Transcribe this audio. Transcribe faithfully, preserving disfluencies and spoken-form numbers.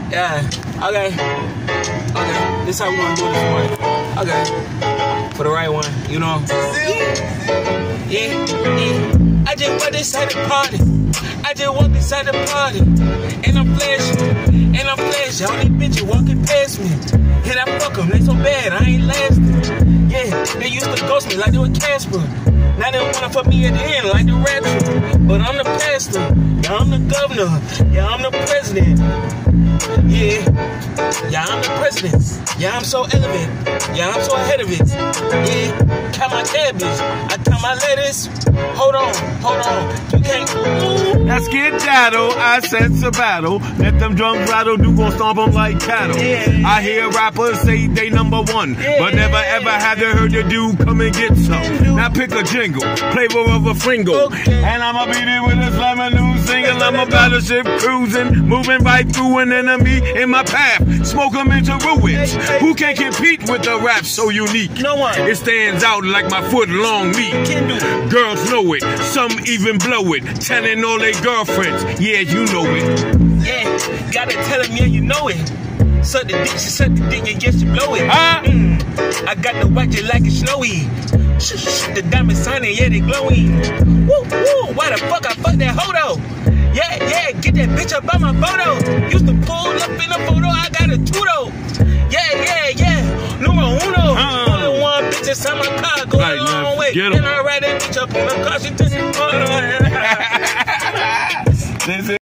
Yeah. Okay. Okay. This how we gonna do this morning. Okay. For the right one, you know. Yeah. Yeah. I just walked inside the party. I just walked inside the party. And I'm flashing. And I'm flashing. All these bitches walking past me. Hit I fuck them. They so bad. I ain't lasting. Yeah. They used to ghost me like they were Casper. Now they wanna fuck me at the end like the rapper. But I'm the pastor. Yeah, I'm the governor. Yeah, I'm the president. Yeah. Yeah, I'm the president. Yeah, I'm so elegant. Yeah, I'm so ahead of it. Yeah. Count my cabbage. I count my lettuce. Hold on. Hold on. You can't. Now skedaddle, I sense a battle. Let them drums rattle, do gon' stomp them like cattle. Yeah. I hear rappers say they number one, yeah. but never ever have they heard the dude come and get some. Now pick a jingle, flavor of a Fringle, okay. And I'ma beat it with a slammer new single. I'm a battleship cruising, moving right through an enemy in my path. Smoke them into ruins. Hey, hey. Who can compete with the rap so unique? No one. It stands out like my foot long meat. Can do it. Girls know it, some even blow it, telling all they girlfriends, yeah, you know it. Yeah, gotta tell them, yeah, you know it. Suck the dick, she suck the dick, and yes, you blow it. Huh? Mm, I got to watch it like it's snowy. Shh, shh, the diamonds shining, yeah, they glowing. Woo, woo, why the fuck I fuck that hodo? Yeah, yeah, get that bitch up on my photo. Used to pull up in a photo, I got a tudo. Yeah, yeah, yeah, numero uno. Huh. Only one bitch inside my car, go Right, a long man, way. get 'em. And I ride that bitch up on the car, she just, oh, no. This is